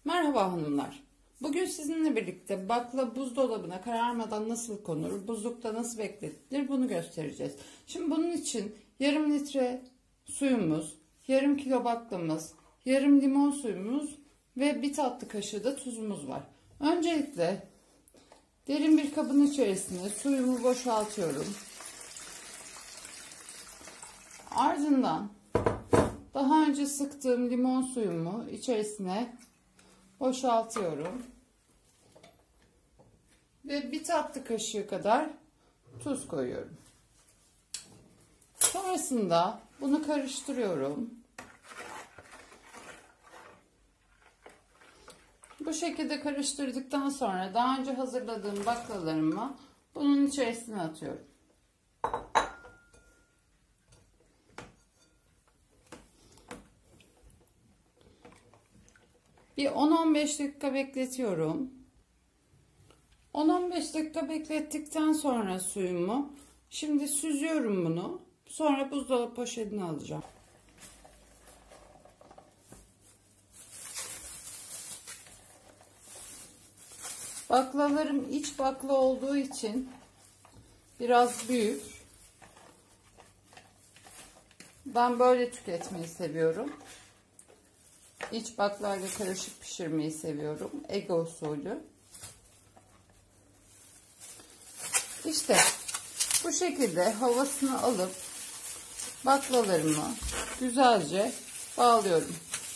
Merhaba hanımlar. Bugün sizinle birlikte bakla buzdolabına kararmadan nasıl konur, buzlukta nasıl bekletilir bunu göstereceğiz. Şimdi bunun için yarım litre suyumuz, yarım kilo baklamız, yarım limon suyumuz ve bir tatlı kaşığı da tuzumuz var. Öncelikle derin bir kabın içerisine suyumu boşaltıyorum. Ardından daha önce sıktığım limon suyumu içerisine boşaltıyorum. Ve bir tatlı kaşığı kadar tuz koyuyorum. Sonrasında bunu karıştırıyorum. Bu şekilde karıştırdıktan sonra daha önce hazırladığım baklalarımı bunun içerisine atıyorum. Bir 10-15 dakika bekletiyorum. 10-15 dakika beklettikten sonra suyumu şimdi süzüyorum bunu. Sonra buzdolabı poşetine alacağım. Baklalarım iç bakla olduğu için biraz büyük. Ben böyle tüketmeyi seviyorum. İç baklayla karışık pişirmeyi seviyorum. Ege usulü. İşte bu şekilde havasını alıp baklalarımı güzelce bağlıyorum.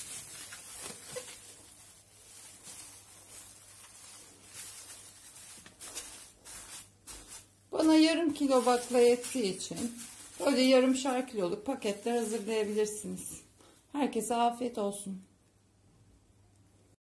Bana yarım kilo bakla yettiği için böyle yarımşar kiloluk paketler hazırlayabilirsiniz. Herkese afiyet olsun.